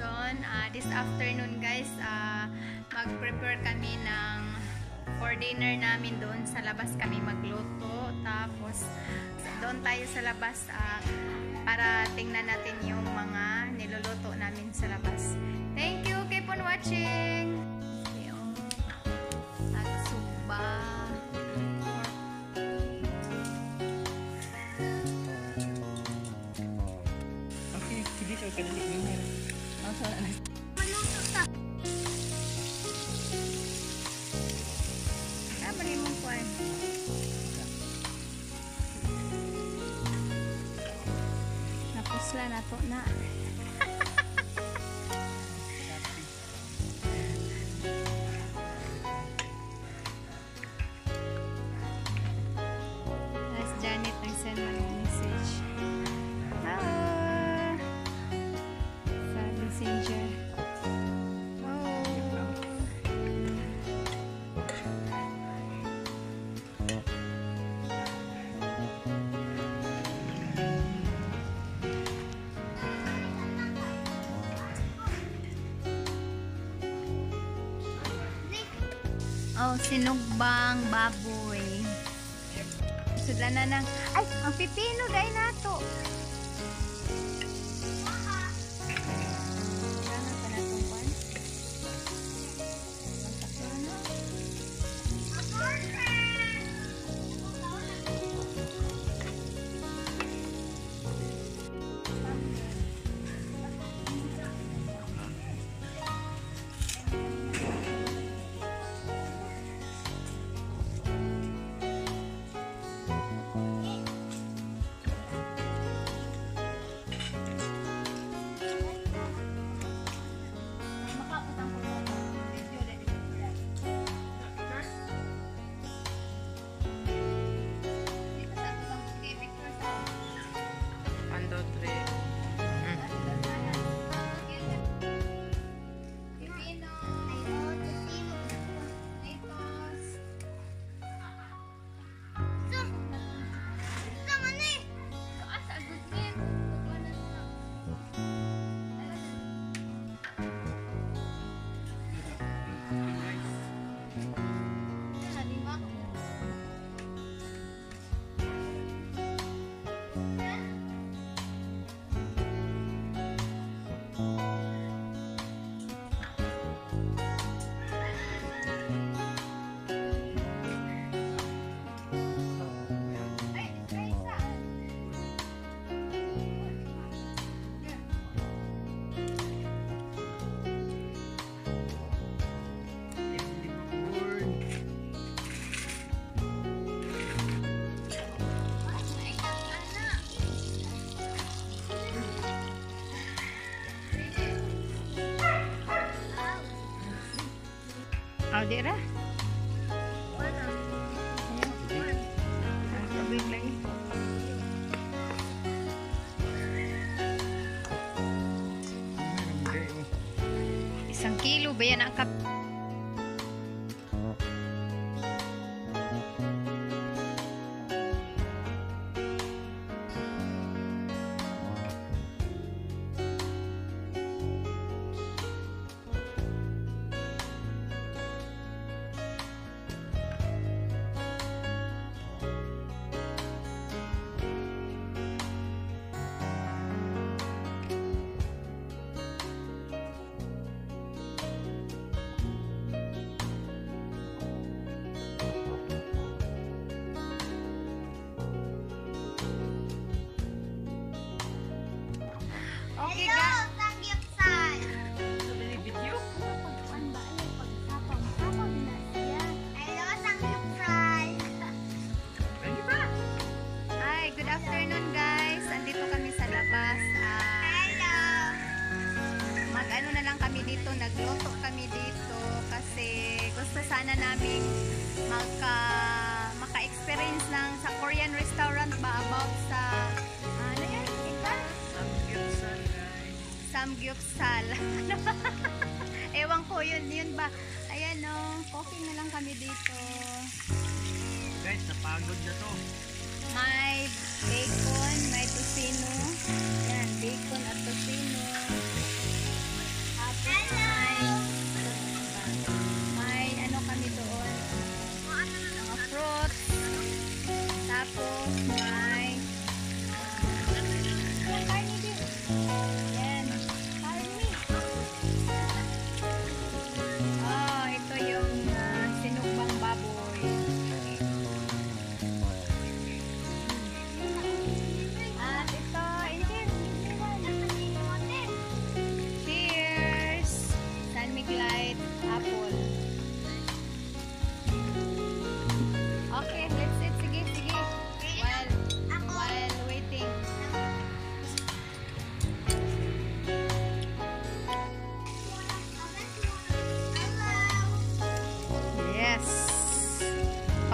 reason, this afternoon guys, mag-prepare kami for dinner namin doon sa labas kami magluto. Tapos, doon tayo sa labas para tingnan natin yung mga niluluto namin sa labas. Thank you! Keep on watching! Yung nagsuba. Okay, hindi siya kadali niya. Ang sana na. Maluto ta! Tama rin mong kuwan. Napusla na to na. As Janet nag-send mo yung message. Sa messenger. Oh, sinugbang baboy. Sudla na ng... Ay, ang pipino dahil nato. Oh, dira. Tubig lagi. Isang kilo ba yan ang kap? Okay, guys. Samgyupsal. Video? Hello, samgyupsal. Ready ba? Hi, good afternoon guys. Andito kami sa labas. Hello. Mag-ano na lang kami dito, nagluto kami dito kasi gusto sana namin maka-experience ng sa Korean restaurant ba about sa ano yan? Samgyupsal, guys. Samgyupsal. Ewan ko yun ba? Ayan o, coffee na lang kami dito. Guys, napagod na to. May bacon, may tocino. Yan, bacon at tocino.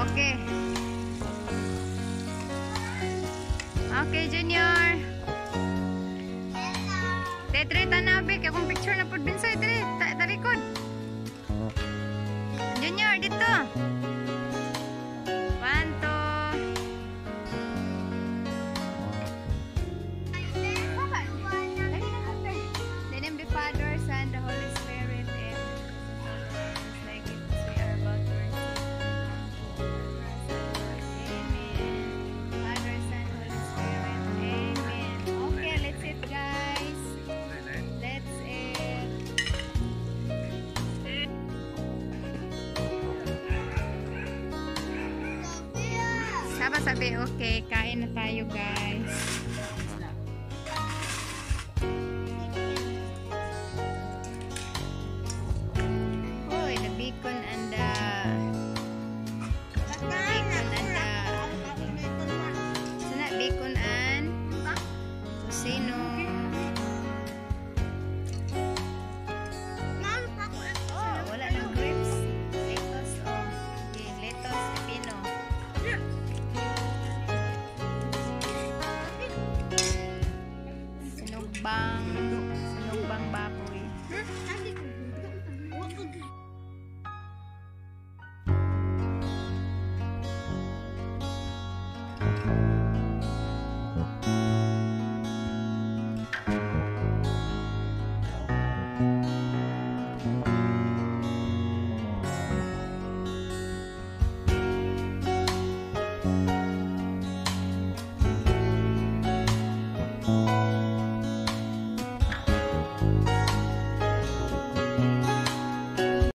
Okay. Okay, Junior. Tre, tanabi. Kaya kung picture na po, Binsoy, tre. Tarikod. Junior, dito. 1, 2. The name of the Father, Son, the Holy Spirit, and like it as we are about to receive. Amen. Father, Son, Holy Spirit. Amen. Okay, let's eat, guys. Let's eat. Sabi, okay, kain na tayo, guys. Uy, the bacon and the sana bacon and tocino. Oh, wala ng grapes. Lettuce, oh. Okay, lettuce, pepino. Sinugbang